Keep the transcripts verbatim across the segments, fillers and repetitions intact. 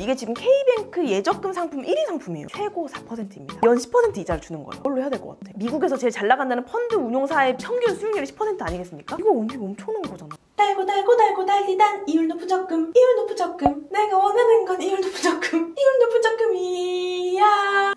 이게 지금 K뱅크 예적금 상품 일 위 상품이에요. 최고 사 퍼센트입니다. 연 십 퍼센트 이자를 주는 거예요. 이걸로 해야 될 것 같아. 미국에서 제일 잘 나간다는 펀드 운용사의 평균 수익률이 십 퍼센트 아니겠습니까? 이거 엄청 엄청난 거잖아. 달고 달고 달고 달리단 이율 높은 적금 이율 높은 적금 내가 원하는 건 이율 높은 적금 이율 높은 적금이야.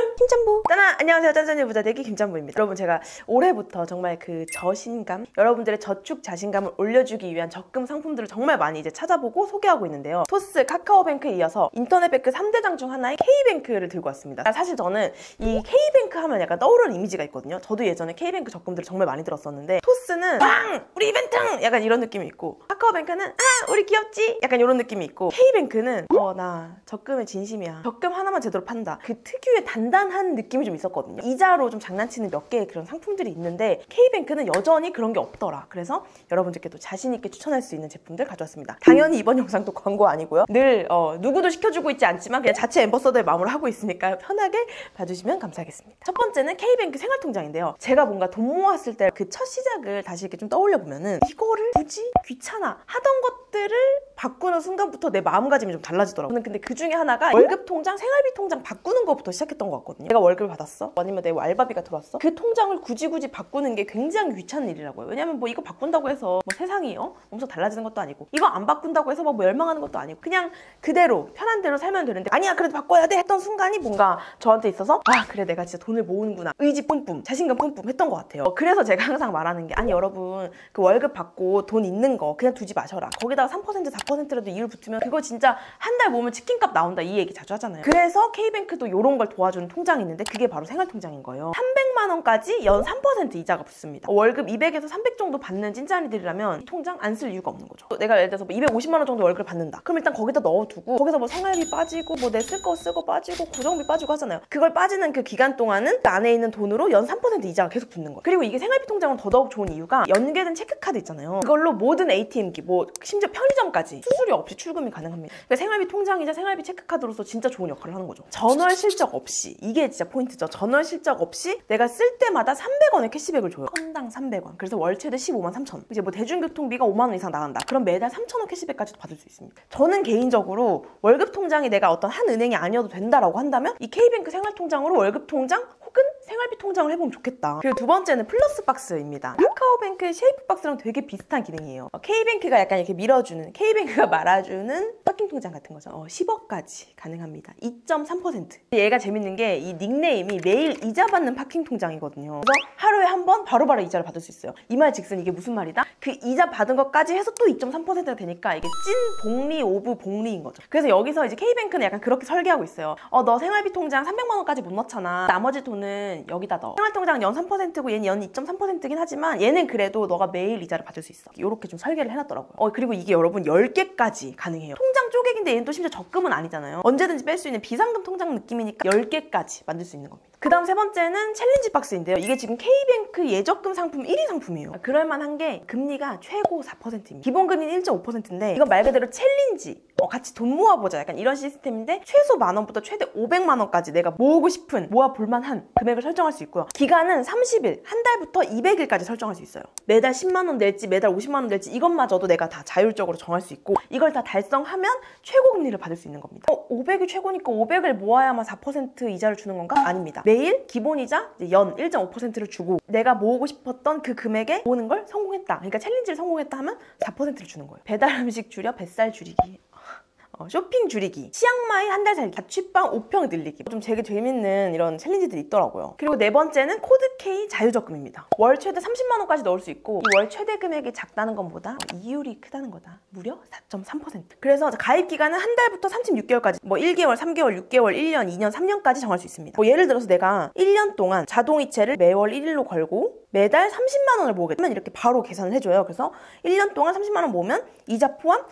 김짬보 따나 안녕하세요. 짠짠이 부자되기 김짬보입니다. 여러분 제가 올해부터 정말 그 저신감 여러분들의 저축 자신감을 올려주기 위한 적금 상품들을 정말 많이 이제 찾아보고 소개하고 있는데요. 토스, 카카오뱅크에 이어서 인터넷뱅크 삼 대장 중 하나인 K뱅크를 들고 왔습니다. 사실 저는 이 K뱅크 하면 약간 떠오르는 이미지가 있거든요. 저도 예전에 K뱅크 적금들을 정말 많이 들었었는데 토스는 빵! 우리 이벤트! 약간 이런 느낌이 있고 카카오뱅크는 아! 우리 귀엽지? 약간 이런 느낌이 있고 K뱅크는 어 나 적금의 진심이야. 적금 하나만 제대로 판다. 그 특유의 단단한 느낌이 좀 있었거든요. 이자로 좀 장난치는 몇 개의 그런 상품들이 있는데 K뱅크는 여전히 그런 게 없더라. 그래서 여러분들께도 자신 있게 추천할 수 있는 제품들 가져왔습니다. 당연히 이번 영상도 광고 아니고요. 늘 어, 누구도 시켜주고 있지 않지만 그냥 자체 앰버서더의 마음으로 하고 있으니까 편하게 봐주시면 감사하겠습니다. 첫 번째는 K뱅크 생활통장인데요. 제가 뭔가 돈 모았을 때 그 첫 시작을 다시 이렇게 좀 떠올려 보면은 이거를 굳이 귀찮아 하던 것들을 바꾸는 순간부터 내 마음가짐이 좀 달라지더라고요. 저는 근데 그 중에 하나가 월급 통장, 생활비 통장 바꾸는 것부터 시작했던 것 같거든요. 내가 월급을 받았어? 아니면 내 알바비가 들어왔어? 그 통장을 굳이 굳이 바꾸는 게 굉장히 귀찮은 일이라고요. 왜냐면 뭐 이거 바꾼다고 해서 뭐 세상이 어? 엄청 달라지는 것도 아니고 이거 안 바꾼다고 해서 뭐 멸망하는 것도 아니고 그냥 그대로 편한 대로 살면 되는데 아니야 그래도 바꿔야 돼 했던 순간이 뭔가 저한테 있어서 아 그래 내가 진짜 돈을 모으는구나 의지 뿜뿜 자신감 뿜뿜 했던 것 같아요. 어, 그래서 제가 항상 말하는 게 아니 여러분 그 월급 받고 돈 있는 거 그냥 두지 마셔라. 거기다가 삼 퍼센트 사 퍼센트라도 이율 붙으면 그거 진짜 한 달 모으면 치킨값 나온다 이 얘기 자주 하잖아요. 그래서 K뱅크도 이런 걸 도와주는 통장이 있는데 그게 바로 생활통장인 거예요. 삼백만 원까지 연 삼 퍼센트 이자가 붙습니다. 월급 이백에서 삼백 정도 받는 찐짜리들이라면 이 통장 안 쓸 이유가 없는 거죠. 내가 예를 들어서 뭐 이백오십만 원 정도 월급을 받는다. 그럼 일단 거기다 넣어두고 거기서 뭐 생활비 빠지고 뭐 내 쓸 거 쓰고 빠지고 고정비 빠지고 하잖아요. 그걸 빠지는 그 기간 동안은 그 안에 있는 돈으로 연 삼 퍼센트 이자가 계속 붙는 거예요. 그리고 이게 생활비 통장은 더더욱 좋은 이유가 연계된 체크카드 있잖아요. 그걸로 모든 에이티엠기 뭐 심지어 편의점까지 수수료 없이 출금이 가능합니다. 그러니까 생활비 통장이자 생활비 체크카드로서 진짜 좋은 역할을 하는 거죠. 전월 실적 없이 이게 진짜 포인트죠. 전월 실적 없이 내가 쓸 때마다 삼백 원의 캐시백을 줘요. 건당 삼백 원. 그래서 월 최대 십오만 삼천 원. 이제 뭐 대중교통비가 오만 원 이상 나간다. 그럼 매달 삼천 원 캐시백까지도 받을 수 있습니다. 저는 개인적으로 월급 통장이 내가 어떤 한 은행이 아니어도 된다라고 한다면 이 K뱅크 생활통장으로 월급 통장 혹은 생활비 통장을 해보면 좋겠다. 그리고 두 번째는 플러스 박스입니다. 카카오뱅크의 쉐이프 박스랑 되게 비슷한 기능이에요. 어, K뱅크가 약간 이렇게 밀어주는 K뱅크가 말아주는 파킹 통장 같은 거죠. 어, 십억까지 가능합니다. 이 점 삼 퍼센트. 얘가 재밌는 게 이 닉네임이 매일 이자 받는 파킹 통장이거든요. 그래서 하루에 한 번 바로바로 이자를 받을 수 있어요. 이 말 즉슨 이게 무슨 말이다? 그 이자 받은 것까지 해서 또 이 점 삼 퍼센트가 되니까 이게 찐 복리 오브 복리인 거죠. 그래서 여기서 이제 K뱅크는 약간 그렇게 설계하고 있어요. 어, 너 생활비 통장 삼백만 원까지 못 넣잖아. 나머지 돈은 여기다 넣어. 생활통장은 연 삼 퍼센트고 얘는 연 이 점 삼 퍼센트긴 하지만 얘는 그래도 너가 매일 이자를 받을 수 있어. 이렇게 좀 설계를 해놨더라고요. 어, 그리고 이게 여러분 열 개까지 가능해요. 통장 쪼개기인데 얘는 또 심지어 적금은 아니잖아요. 언제든지 뺄 수 있는 비상금 통장 느낌이니까 열 개까지 만들 수 있는 겁니다. 그 다음 세 번째는 챌린지 박스인데요. 이게 지금 K뱅크 예적금 상품 일 위 상품이에요. 그럴만한 게 금리가 최고 사 퍼센트입니다. 기본금리는 일 점 오 퍼센트인데 이건 말 그대로 챌린지 어, 같이 돈 모아보자 약간 이런 시스템인데 최소 만 원부터 최대 오백만 원까지 내가 모으고 싶은 모아볼만한 금액을 설정할 수 있고요. 기간은 삼십 일, 한 달부터 이백 일까지 설정할 수 있어요. 매달 십만 원 낼지 매달 오십만 원 낼지 이것마저도 내가 다 자율적으로 정할 수 있고 이걸 다 달성하면 최고 금리를 받을 수 있는 겁니다. 어, 오백이 최고니까 오백을 모아야만 사 퍼센트 이자를 주는 건가? 아닙니다. 매일 기본이자 연 일 점 오 퍼센트를 주고 내가 모으고 싶었던 그 금액에 모으는 걸 성공했다. 그러니까 챌린지를 성공했다 하면 사 퍼센트를 주는 거예요. 배달 음식 줄여 뱃살 줄이기. 어, 쇼핑 줄이기, 치앙마이 한 달 살기, 자취방 오 평 늘리기 좀 되게 재밌는 이런 챌린지들이 있더라고요. 그리고 네 번째는 코드K 자유적금입니다. 월 최대 삼십만 원까지 넣을 수 있고 이 월 최대 금액이 작다는 것보다 이율이 크다는 거다. 무려 사 점 삼 퍼센트. 그래서 가입 기간은 한 달부터 삼십육 개월까지 뭐 일 개월, 삼 개월, 육 개월, 일 년, 이 년, 삼 년까지 정할 수 있습니다. 뭐 예를 들어서 내가 일 년 동안 자동이체를 매월 일 일로 걸고 매달 삼십만 원을 모으겠다면 이렇게 바로 계산을 해줘요. 그래서 일 년 동안 삼십만 원 모으면 이자 포함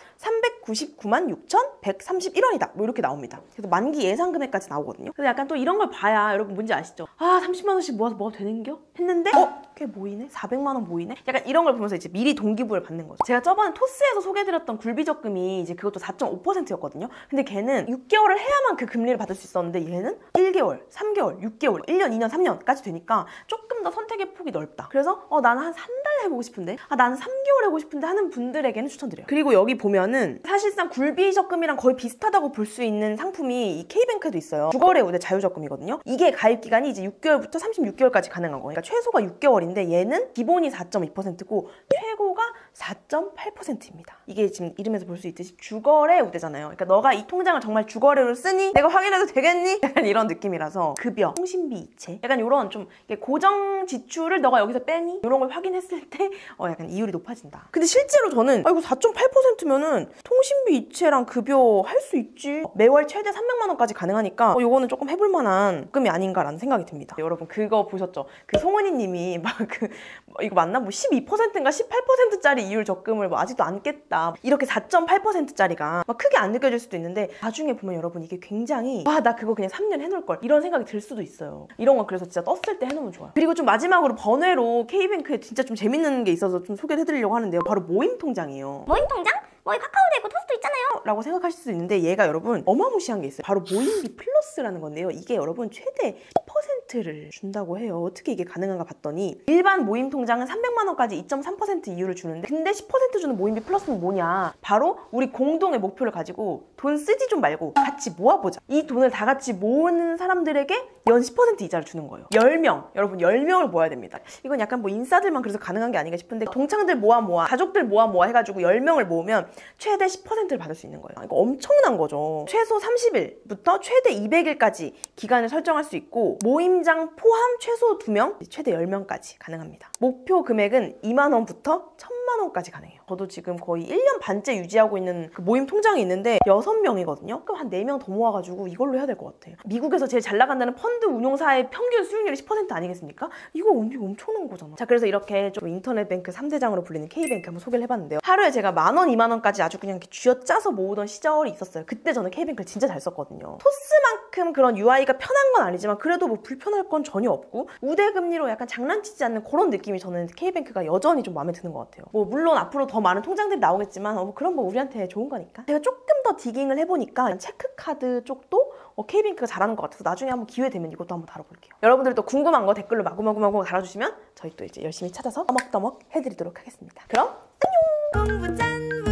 삼백구십구만 육천백삼십일 원이다. 뭐 이렇게 나옵니다. 그래서 만기 예상 금액까지 나오거든요. 그래서 약간 또 이런 걸 봐야 여러분 뭔지 아시죠? 아 삼십만 원씩 모아서 뭐가 되는겨? 했는데 어? 꽤 모이네? 사백만 원 모이네? 약간 이런 걸 보면서 이제 미리 동기부여를 받는 거죠. 제가 저번에 토스에서 소개해드렸던 굴비적금이 이제 그것도 사 점 오 퍼센트였거든요. 근데 걔는 육 개월을 해야만 그 금리를 받을 수 있었는데 얘는 일 개월, 삼 개월, 육 개월, 일 년, 이 년, 삼 년까지 되니까 조금 더 선택의 폭이 넓다. 그래서 어 나는 한 한 달 해보고 싶은데 아 난 삼 개월 해보고 싶은데 하는 분들에게는 추천드려요. 그리고 여기 보면은 사실상 굴비 적금이랑 거의 비슷하다고 볼 수 있는 상품이 이 K뱅크에도 있어요. 주거래 우대 자유적금이거든요. 이게 가입 기간이 이제 육 개월부터 삼십육 개월까지 가능한 거예요. 그러니까 최소가 육 개월인데 얘는 기본이 사 점 이 퍼센트고 최고가 사 점 팔 퍼센트입니다. 이게 지금 이름에서 볼 수 있듯이 주거래 우대잖아요. 그러니까 너가 이 통장을 정말 주거래로 쓰니? 내가 확인해도 되겠니? 약간 이런 느낌이라서 급여, 통신비 이체 약간 이런 좀 고정 지출을 너가 여기서 빼니? 이런 걸 확인했을 때 어, 약간 이율이 높아진다. 근데 실제로 저는 아 이거 사 점 팔 퍼센트면은 통신비 이체랑 급여 할 수 있지. 매월 최대 삼백만 원까지 가능하니까 어, 이거는 조금 해볼 만한 금이 아닌가라는 생각이 듭니다. 여러분 그거 보셨죠? 그 송은이 님이 막 그 이거 맞나? 뭐 십이 퍼센트인가 십팔 퍼센트짜리 이율 적금을 뭐 아직도 안 깼다. 이렇게 사 점 팔 퍼센트짜리가 막 크게 안 느껴질 수도 있는데 나중에 보면 여러분 이게 굉장히 와 나 그거 그냥 삼 년 해놓을 걸 이런 생각이 들 수도 있어요. 이런 건 그래서 진짜 떴을 때 해놓으면 좋아요. 그리고 좀 마지막으로 번외로 K뱅크에 진짜 좀 재밌는 게 있어서 좀 소개를 해드리려고 하는데요. 바로 모임 통장이에요. 모임 통장? 뭐 카카오도 있고 토스도 있잖아요. 라고 생각하실 수 있는데 얘가 여러분 어마무시한 게 있어요. 바로 모임비 플러스라는 건데요. 이게 여러분 최대 십 퍼센트를 준다고 해요. 어떻게 이게 가능한가 봤더니 일반 모임 통장은 삼백만 원까지 이 점 삼 퍼센트 이율을 주는데 근데 십 퍼센트 주는 모임비 플러스는 뭐냐? 바로 우리 공동의 목표를 가지고 돈 쓰지 좀 말고 같이 모아보자. 이 돈을 다 같이 모으는 사람들에게 연 십 퍼센트 이자를 주는 거예요. 열 명, 여러분 열 명을 모아야 됩니다. 이건 약간 뭐 인싸들만 그래서 가능한 게 아닌가 싶은데 동창들 모아 모아, 가족들 모아 모아 해가지고 열 명을 모으면 최대 십 퍼센트를 받을 수 있는 거예요. 이거 엄청난 거죠. 최소 삼십 일부터 최대 이백 일까지 기간을 설정할 수 있고 모임장 포함 최소 두 명, 최대 열 명까지 가능합니다. 목표 금액은 이만 원부터 천만 원까지 가능해요. 저도 지금 거의 일 년 반째 유지하고 있는 그 모임 통장이 있는데 여섯 명이거든요. 그럼 한 네 명 더 모아가지고 이걸로 해야 될 것 같아요. 미국에서 제일 잘 나간다는 펀드 운용사의 평균 수익률이 십 퍼센트 아니겠습니까? 이거 엄청난 거잖아. 자, 그래서 이렇게 좀 인터넷 뱅크 삼 대장으로 불리는 K뱅크 한번 소개를 해봤는데요. 하루에 제가 만 원, 이만 원까지 아주 그냥 이렇게 쥐어짜서 모으던 시절이 있었어요. 그때 저는 K뱅크를 진짜 잘 썼거든요. 토스만큼 그런 유아이가 편한 건 아니지만 그래도 뭐 불편할 건 전혀 없고 우대금리로 약간 장난치지 않는 그런 느낌이 저는 K뱅크가 여전히 좀 마음에 드는 것 같아요. 뭐 물론 앞으로 더 많은 통장들이 나오겠지만 어, 뭐 그런 거 우리한테 좋은 거니까. 제가 조금 더 디깅을 해보니까 체크카드 쪽도 어, K뱅크가 잘하는 것 같아서 나중에 한번 기회 되면 이것도 한번 다뤄볼게요. 여러분들도 궁금한 거 댓글로 마구마구마구 달아주시면 저희 또 이제 열심히 찾아서 떠먹떠먹 해드리도록 하겠습니다. 그럼 안녕! 공부 짠!